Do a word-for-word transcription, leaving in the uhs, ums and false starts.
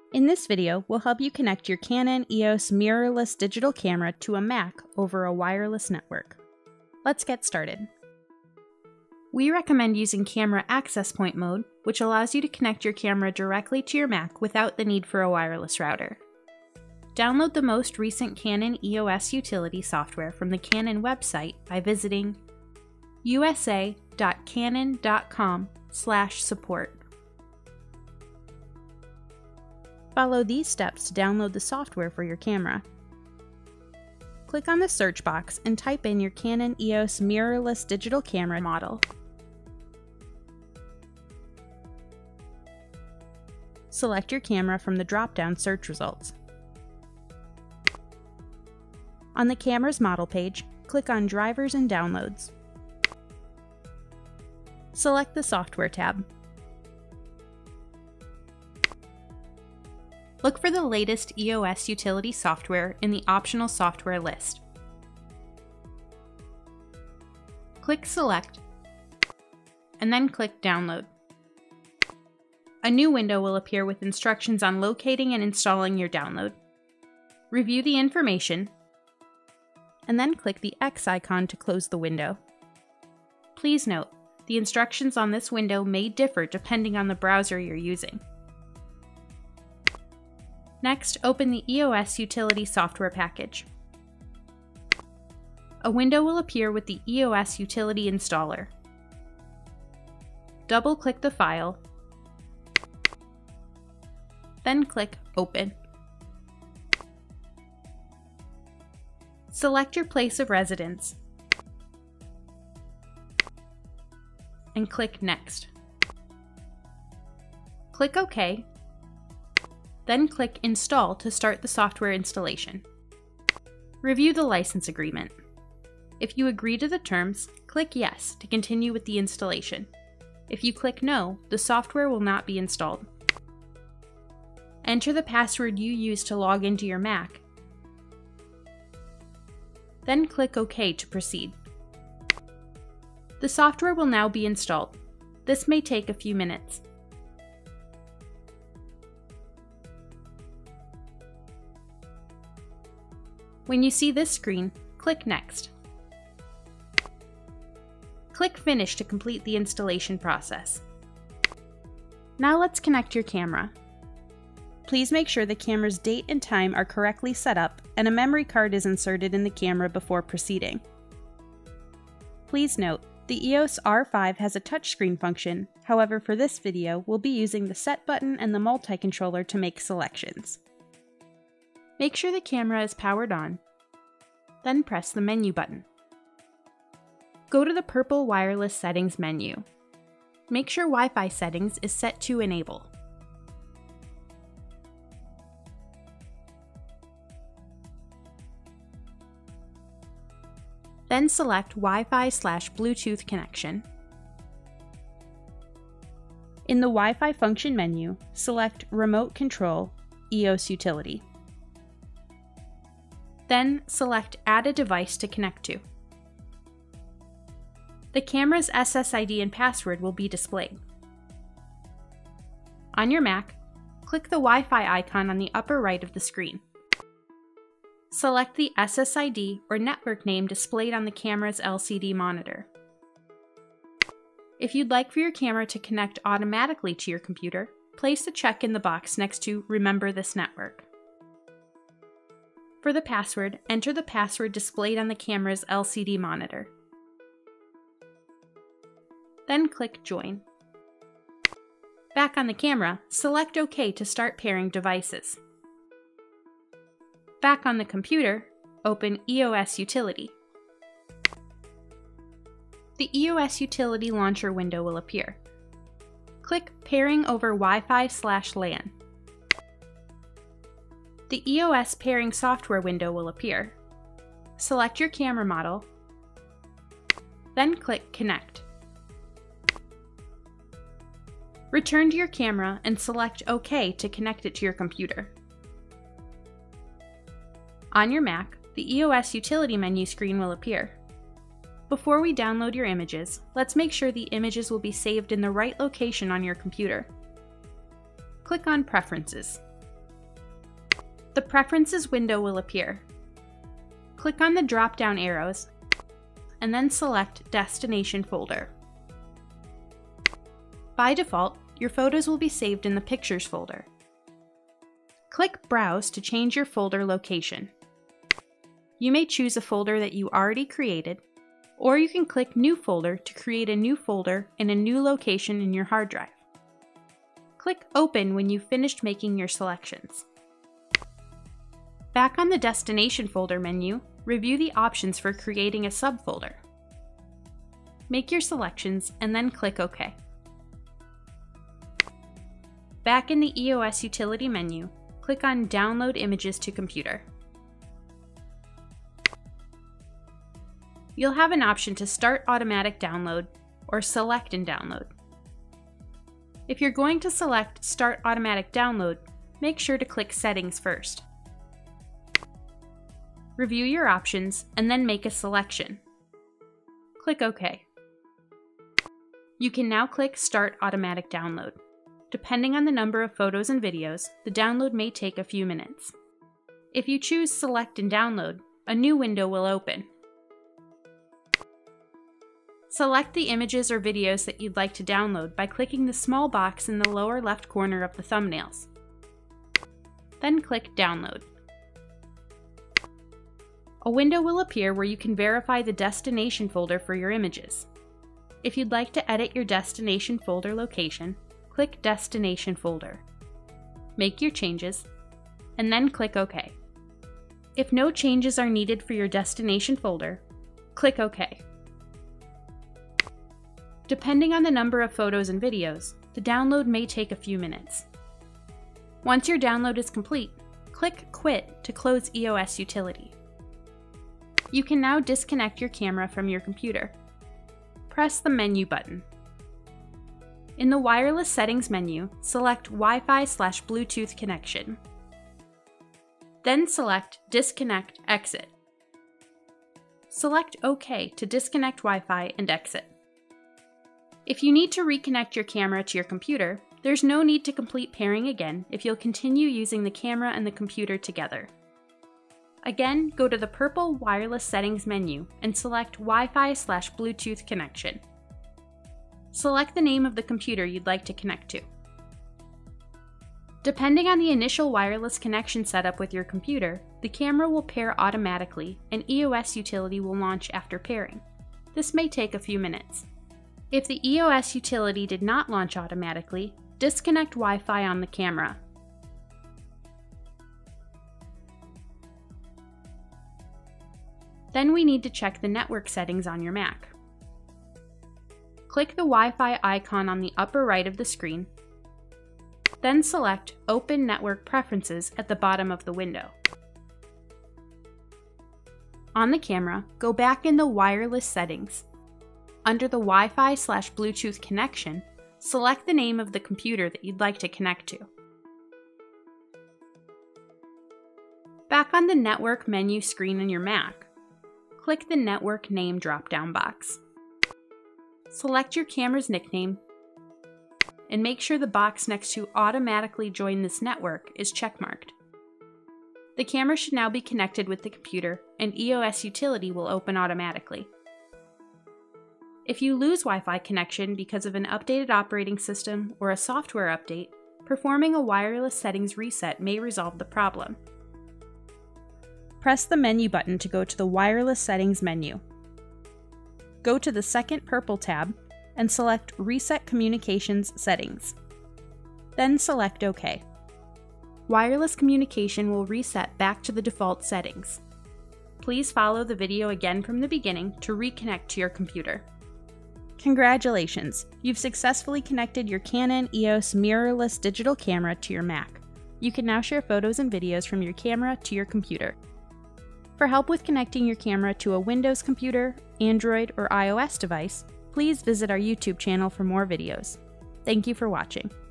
In this video, we'll help you connect your Canon E O S mirrorless digital camera to a Mac over a wireless network. Let's get started. We recommend using Camera Access Point mode, which allows you to connect your camera directly to your Mac without the need for a wireless router. Download the most recent Canon E O S Utility Software from the Canon website by visiting u s a dot canon dot com slash support. Follow these steps to download the software for your camera. Click on the search box and type in your Canon E O S mirrorless digital camera model. Select your camera from the drop-down search results. On the camera's model page, click on Drivers and Downloads. Select the Software tab. Look for the latest E O S Utility Software in the optional software list. Click Select, and then click Download. A new window will appear with instructions on locating and installing your download. Review the information, and then click the X icon to close the window. Please note, the instructions on this window may differ depending on the browser you're using. Next, open the E O S Utility Software package. A window will appear with the E O S Utility Installer. Double-click the file, then click Open. Select your place of residence and click Next. Click OK, then click Install to start the software installation. Review the license agreement. If you agree to the terms, click Yes to continue with the installation. If you click No, the software will not be installed. Enter the password you use to log into your Mac, then click OK to proceed. The software will now be installed. This may take a few minutes. When you see this screen, click Next. Click Finish to complete the installation process. Now let's connect your camera. Please make sure the camera's date and time are correctly set up and a memory card is inserted in the camera before proceeding. Please note, the E O S R five has a touchscreen function, however for this video we'll be using the Set button and the multi-controller to make selections. Make sure the camera is powered on, then press the menu button. Go to the purple Wireless Settings menu. Make sure Wi-Fi settings is set to Enable. Then select Wi-Fi slash Bluetooth connection. In the Wi-Fi function menu, select Remote Control, Eos Utility. Then select Add a device to connect to. The camera's S S I D and password will be displayed. On your Mac, click the Wi-Fi icon on the upper right of the screen. Select the S S I D or network name displayed on the camera's L C D monitor. If you'd like for your camera to connect automatically to your computer, place a check in the box next to Remember this network. For the password, enter the password displayed on the camera's L C D monitor. Then click Join. Back on the camera, select OK to start pairing devices. Back on the computer, open E O S Utility. The E O S Utility Launcher window will appear. Click Pairing over Wi-Fi slash LAN. The E O S Pairing Software window will appear. Select your camera model, then click Connect. Return to your camera and select OK to connect it to your computer. On your Mac, the E O S Utility menu screen will appear. Before we download your images, let's make sure the images will be saved in the right location on your computer. Click on Preferences. the Preferences window will appear. Click on the drop-down arrows and then select Destination Folder. By default, your photos will be saved in the Pictures folder. Click Browse to change your folder location. You may choose a folder that you already created, or you can click New Folder to create a new folder in a new location in your hard drive. Click Open when you've finished making your selections. Back on the Destination Folder menu, review the options for creating a subfolder. Make your selections and then click OK. Back in the E O S Utility menu, click on Download Images to Computer. You'll have an option to start automatic download or select and download. If you're going to select Start Automatic Download, make sure to click Settings first. Review your options and then make a selection. Click OK. You can now click Start Automatic Download. Depending on the number of photos and videos, the download may take a few minutes. If you choose Select and Download, a new window will open. Select the images or videos that you'd like to download by clicking the small box in the lower left corner of the thumbnails. Then click Download. A window will appear where you can verify the destination folder for your images. If you'd like to edit your destination folder location, click Destination Folder. Make your changes, and then click OK. If no changes are needed for your destination folder, click OK. Depending on the number of photos and videos, the download may take a few minutes. Once your download is complete, click Quit to close E O S Utility. You can now disconnect your camera from your computer. Press the Menu button. In the Wireless Settings menu, select Wi-Fi slash Bluetooth connection. Then select Disconnect Exit. Select OK to disconnect Wi-Fi and exit. If you need to reconnect your camera to your computer, there's no need to complete pairing again if you'll continue using the camera and the computer together. Again, go to the purple Wireless Settings menu and select Wi-Fi slash Bluetooth connection. Select the name of the computer you'd like to connect to. Depending on the initial wireless connection setup with your computer, the camera will pair automatically and E O S Utility will launch after pairing. This may take a few minutes. If the E O S Utility did not launch automatically, disconnect Wi-Fi on the camera. Then we need to check the network settings on your Mac. Click the Wi-Fi icon on the upper right of the screen, then select Open Network Preferences at the bottom of the window. On the camera, go back in the Wireless Settings. Under the Wi-Fi slash Bluetooth connection, select the name of the computer that you'd like to connect to. Back on the Network menu screen on your Mac, click the Network Name drop-down box. Select your camera's nickname, and make sure the box next to Automatically Join this network is checkmarked. The camera should now be connected with the computer, and E O S Utility will open automatically. If you lose Wi-Fi connection because of an updated operating system or a software update, performing a wireless settings reset may resolve the problem. Press the Menu button to go to the Wireless Settings menu. Go to the second purple tab and select Reset Communications Settings. Then select OK. Wireless communication will reset back to the default settings. Please follow the video again from the beginning to reconnect to your computer. Congratulations! You've successfully connected your Canon E O S mirrorless digital camera to your Mac. You can now share photos and videos from your camera to your computer. For help with connecting your camera to a Windows computer, Android, or iOS device, please visit our YouTube channel for more videos. Thank you for watching.